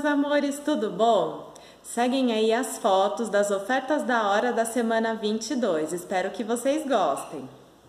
amores, tudo bom? Seguem aí as fotos das ofertas da hora da semana 22. Espero que vocês gostem.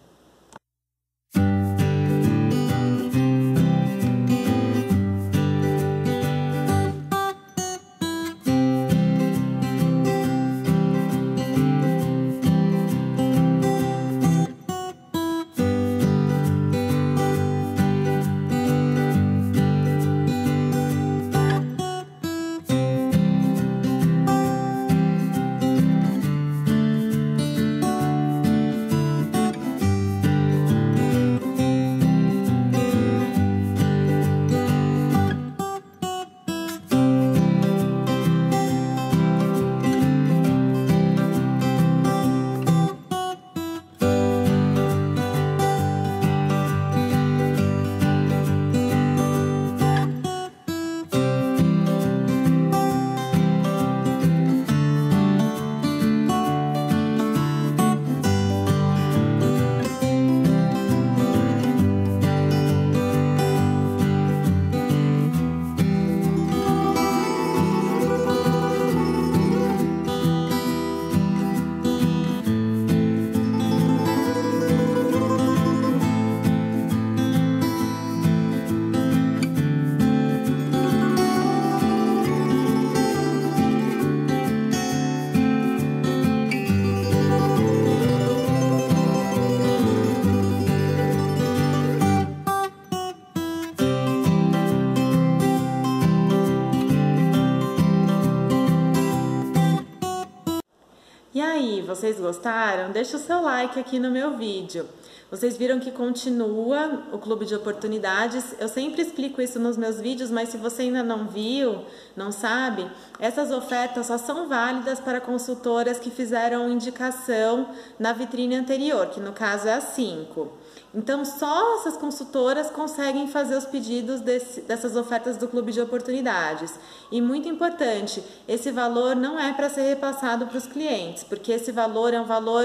E aí, vocês gostaram? Deixa o seu like aqui no meu vídeo. Vocês viram que continua o Clube de Oportunidades. Eu sempre explico isso nos meus vídeos, mas se você ainda não viu, não sabe, essas ofertas só são válidas para consultoras que fizeram indicação na vitrine anterior, que no caso é a 5. Então, só essas consultoras conseguem fazer os pedidos dessas ofertas do Clube de Oportunidades. E muito importante, esse valor não é para ser repassado para os clientes, porque esse valor é um valor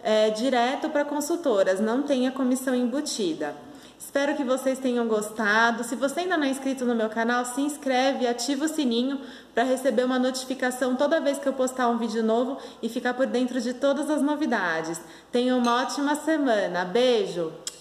direto para consultoras, não tem a comissão embutida. Espero que vocês tenham gostado. Se você ainda não é inscrito no meu canal, se inscreve e ativa o sininho para receber uma notificação toda vez que eu postar um vídeo novo e ficar por dentro de todas as novidades. Tenha uma ótima semana. Beijo!